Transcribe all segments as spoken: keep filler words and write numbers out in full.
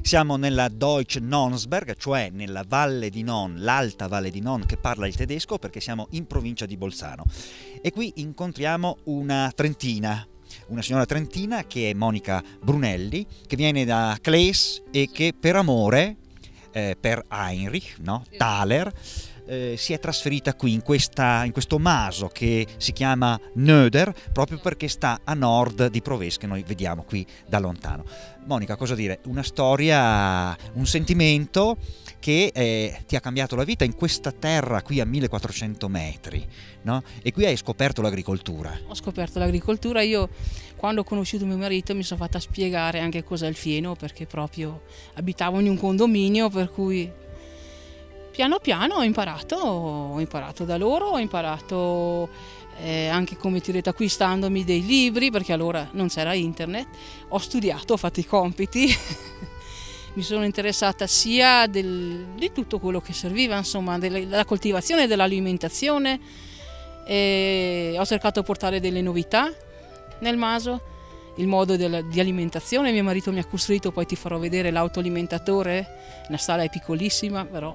Siamo nella Deutsche Nonsberg, cioè nella Valle di Non, l'alta Valle di Non che parla il tedesco, perché siamo in provincia di Bolzano. E qui incontriamo una trentina, una signora trentina che è Monica Brunelli, che viene da Claes e che per amore eh, per Heinrich, no? Thaler, eh, si è trasferita qui in, questa, in questo maso che si chiama Nöder, proprio perché sta a nord di Proves, che noi vediamo qui da lontano. Monica, cosa dire? Una storia, un sentimento che eh, ti ha cambiato la vita in questa terra qui a millequattrocento metri, no? E qui hai scoperto l'agricoltura. Ho scoperto l'agricoltura. Io, quando ho conosciuto mio marito, mi sono fatta spiegare anche cos'è il fieno, perché proprio abitavo in un condominio, per cui piano piano ho imparato, ho imparato da loro, ho imparato eh, anche, come ti ho detto, acquistandomi dei libri, perché allora non c'era internet. Ho studiato, ho fatto i compiti. Mi sono interessata sia del, di tutto quello che serviva, insomma, delle, della coltivazione e dell'alimentazione. E ho cercato di portare delle novità nel maso, il modo del, di alimentazione. Mio marito mi ha costruito, poi ti farò vedere l'autoalimentatore, la sala è piccolissima però.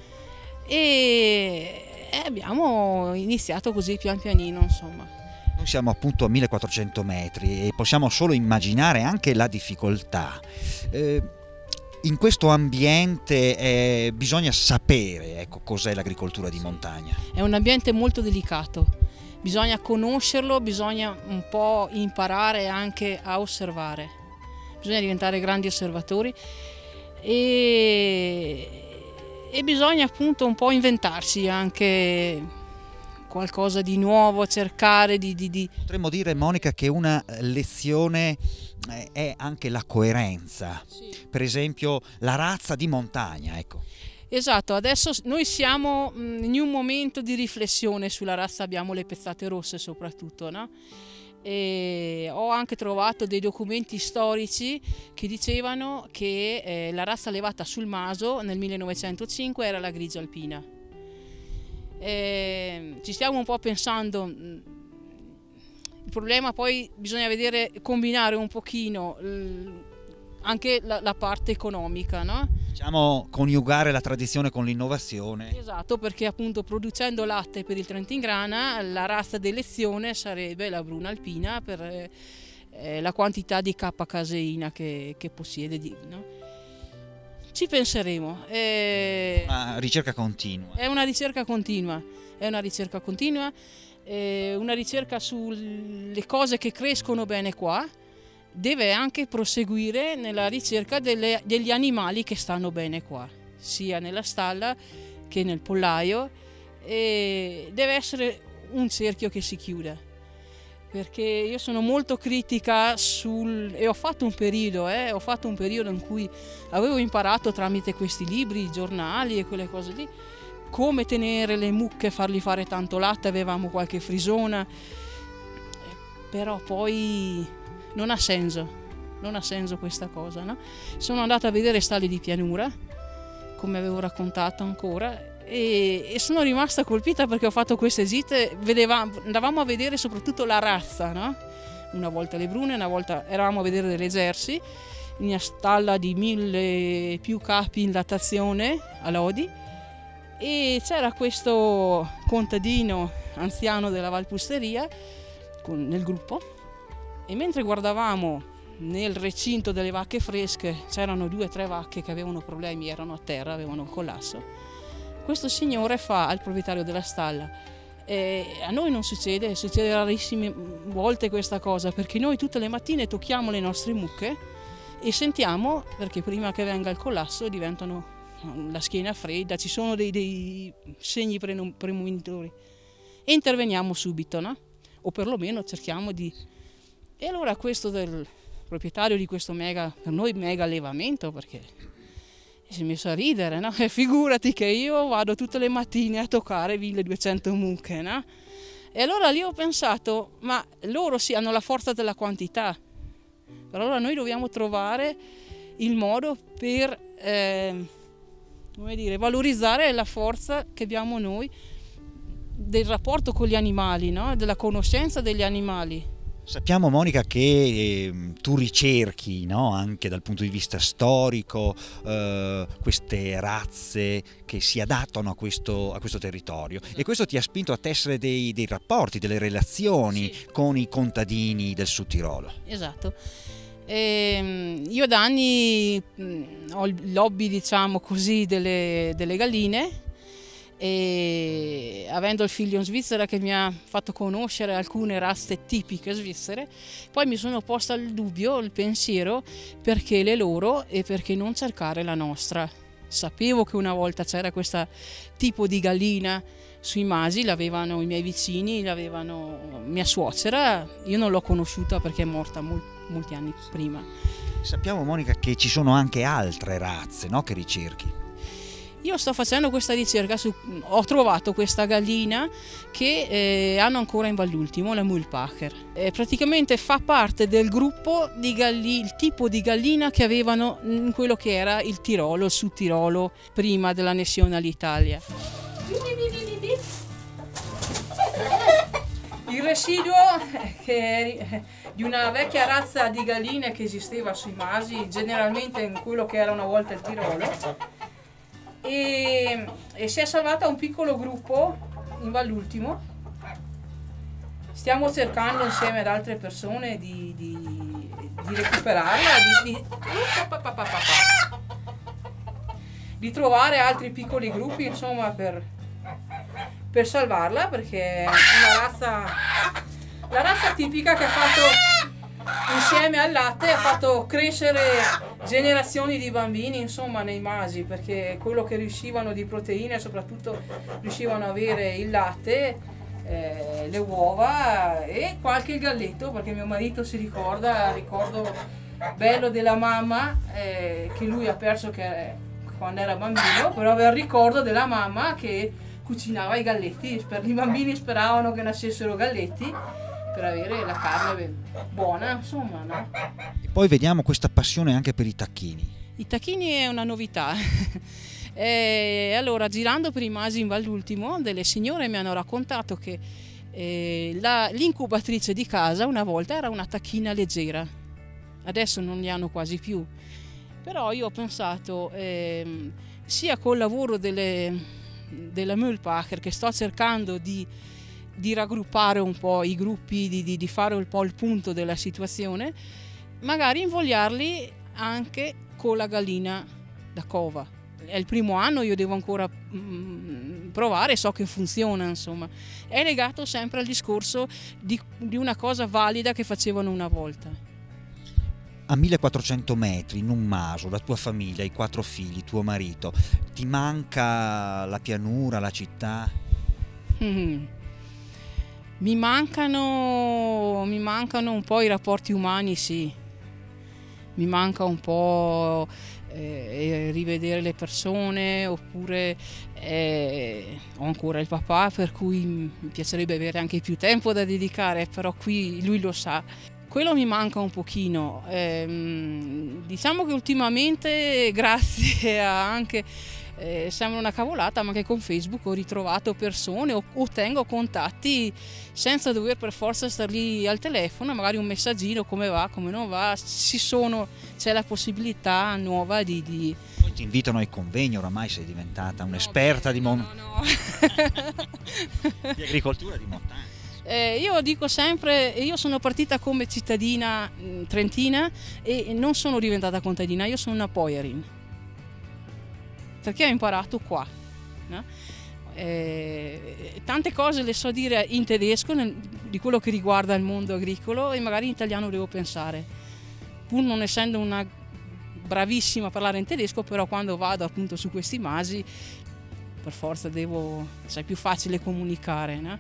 E abbiamo iniziato così pian pianino, insomma. Noi siamo appunto a millequattrocento metri e possiamo solo immaginare anche la difficoltà. Eh, in questo ambiente eh, bisogna sapere, ecco, cos'è l'agricoltura di montagna. È un ambiente molto delicato, bisogna conoscerlo, bisogna un po' imparare anche a osservare, bisogna diventare grandi osservatori e, e bisogna appunto un po' inventarsi anche qualcosa di nuovo, cercare di... di, di... Potremmo dire, Monica, che una lezione è anche la coerenza, sì. Per esempio la razza di montagna, ecco. Esatto, adesso noi siamo in un momento di riflessione sulla razza, abbiamo le pezzate rosse soprattutto, no? E ho anche trovato dei documenti storici che dicevano che eh, la razza levata sul Maso nel millenovecentocinque era la grigia alpina. E ci stiamo un po' pensando. Il problema poi bisogna vedere, combinare un pochino anche la, la parte economica, no? Diciamo coniugare la tradizione con l'innovazione. Esatto, perché appunto producendo latte per il Trentin-Grana, la razza d'elezione sarebbe la bruna alpina per eh, la quantità di K-caseina che, che possiede, no? Ci penseremo. È una ricerca continua. È una ricerca continua, è una ricerca continua. Una ricerca sulle cose che crescono bene qua deve anche proseguire nella ricerca delle, degli animali che stanno bene qua, sia nella stalla che nel pollaio, e deve essere un cerchio che si chiude, perché io sono molto critica sul, e ho fatto un periodo eh, ho fatto un periodo in cui avevo imparato tramite questi libri, i giornali e quelle cose lì, come tenere le mucche, fargli fare tanto latte, avevamo qualche frisona, però poi non ha senso, non ha senso questa cosa, no? Sono andata a vedere stalli di pianura, come avevo raccontato ancora, e, e sono rimasta colpita perché ho fatto queste gite, vedevamo, andavamo a vedere soprattutto la razza, no? Una volta le brune, una volta eravamo a vedere delle Jersey, in una stalla di mille più capi in lattazione a Lodi. E c'era questo contadino anziano della Valpusteria con, nel gruppo, e mentre guardavamo nel recinto delle vacche fresche, c'erano due o tre vacche che avevano problemi, erano a terra, avevano il collasso. Questo signore fa al proprietario della stalla: e a noi non succede, succede rarissime volte questa cosa, perché noi tutte le mattine tocchiamo le nostre mucche e sentiamo, perché prima che venga il collasso diventano la schiena fredda, ci sono dei, dei segni premonitori e interveniamo subito, no? O perlomeno cerchiamo di... E allora questo del proprietario di questo mega, per noi mega allevamento, perché si è messo a ridere, no? E figurati che io vado tutte le mattine a toccare milleduecento mucche, no? E allora lì ho pensato, ma loro sì hanno la forza della quantità, però allora noi dobbiamo trovare il modo per... Eh, come dire, valorizzare la forza che abbiamo noi del rapporto con gli animali, no? Della conoscenza degli animali. Sappiamo, Monica, che eh, tu ricerchi, no, anche dal punto di vista storico, eh, queste razze che si adattano a questo, a questo territorio, e questo ti ha spinto a tessere dei, dei rapporti, delle relazioni Sì. con i contadini del Sud Tirolo. Esatto. E, io da anni mh, ho il lobby, diciamo così, delle, delle galline, e avendo il figlio in Svizzera che mi ha fatto conoscere alcune razze tipiche svizzere, poi mi sono posta il dubbio, il pensiero, perché le loro e perché non cercare la nostra. Sapevo che una volta c'era questo tipo di gallina sui masi, l'avevano i miei vicini, l'avevano mia suocera, io non l'ho conosciuta perché è morta molti, molti anni prima. Sappiamo, Monica, che ci sono anche altre razze, no, che ricerchi. Io sto facendo questa ricerca, su, ho trovato questa gallina che eh, hanno ancora in Vall'Ultimo, la Mühlbacher. Eh, praticamente fa parte del gruppo di galli, il tipo di gallina che avevano in quello che era il Tirolo, il Sud Tirolo, prima dell'annessione all'Italia. Il residuo che è di una vecchia razza di galline che esisteva sui masi, generalmente in quello che era una volta il Tirolo, e, e si è salvata un piccolo gruppo in Vall'Ultimo. Stiamo cercando insieme ad altre persone di, di, di recuperarla, di, di, di trovare altri piccoli gruppi, insomma, per, per salvarla, perché è una razza, la razza tipica che ha fatto, insieme al latte, ha fatto crescere generazioni di bambini, insomma, nei masi, perché quello che riuscivano di proteine, soprattutto riuscivano ad avere il latte, eh, le uova e qualche galletto, perché mio marito si ricorda, ricordo bello della mamma, eh, che lui ha perso che, quando era bambino, però aveva il ricordo della mamma che cucinava i galletti, per i bambini speravano che nascessero galletti per avere la carne buona, insomma, no? E poi vediamo questa passione anche per i tacchini. I tacchini è una novità. E allora, girando per i masi in Vall'Ultimo, delle signore mi hanno raccontato che eh, la, l'incubatrice di casa una volta era una tacchina leggera, adesso non li hanno quasi più. Però io ho pensato, eh, sia col lavoro delle, della Mühlbacher, che sto cercando di di raggruppare un po' i gruppi, di, di, di fare un po' il punto della situazione, magari invogliarli anche con la gallina da cova. È il primo anno, io devo ancora mm, provare, so che funziona, insomma. È legato sempre al discorso di, di una cosa valida che facevano una volta. A millequattrocento metri, in un maso, la tua famiglia, i quattro figli, tuo marito, ti manca la pianura, la città? Mm. Mi mancano, mi mancano un po' i rapporti umani, sì. Mi manca un po' eh, rivedere le persone, oppure eh, ho ancora il papà, per cui mi piacerebbe avere anche più tempo da dedicare, però qui lui lo sa. Quello mi manca un pochino. Eh, diciamo che ultimamente, grazie a anche... Eh, sembra una cavolata, ma che con Facebook ho ritrovato persone o ottengo contatti senza dover per forza star lì al telefono, magari un messaggino, come va, come non va, ci sono, c'è la possibilità nuova di... di... Poi ti invitano ai convegni, oramai sei diventata un'esperta no, di, mon... no, no. di agricoltura di montagna. Eh, io dico sempre, io sono partita come cittadina mh, trentina e non sono diventata contadina, io sono una Bäuerin, perché ho imparato qua, no? Eh, tante cose le so dire in tedesco nel, di quello che riguarda il mondo agricolo, e magari in italiano devo pensare, pur non essendo una bravissima a parlare in tedesco, però quando vado appunto su questi masi per forza devo, sai, è più facile comunicare, no?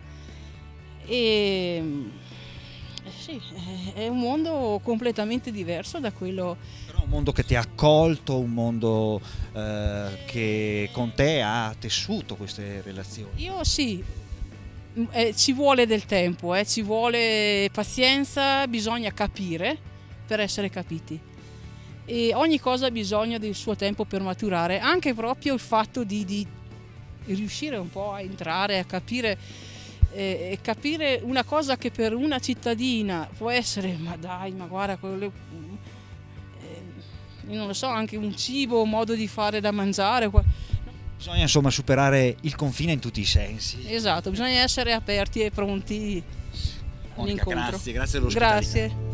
E sì, è un mondo completamente diverso da quello. Però un mondo che ti ha accolto, un mondo eh, che con te ha tessuto queste relazioni. Io sì, eh, ci vuole del tempo, eh, ci vuole pazienza, bisogna capire per essere capiti. E ogni cosa ha bisogno del suo tempo per maturare, anche proprio il fatto di, di riuscire un po' a entrare, a capire e, e capire una cosa che per una cittadina può essere, ma dai, ma guarda, quello, eh, io non lo so, anche un cibo, un modo di fare da mangiare. Bisogna insomma superare il confine in tutti i sensi. Esatto, bisogna essere aperti e pronti Monica, all'incontro. grazie, grazie dell'ospitalità. Grazie.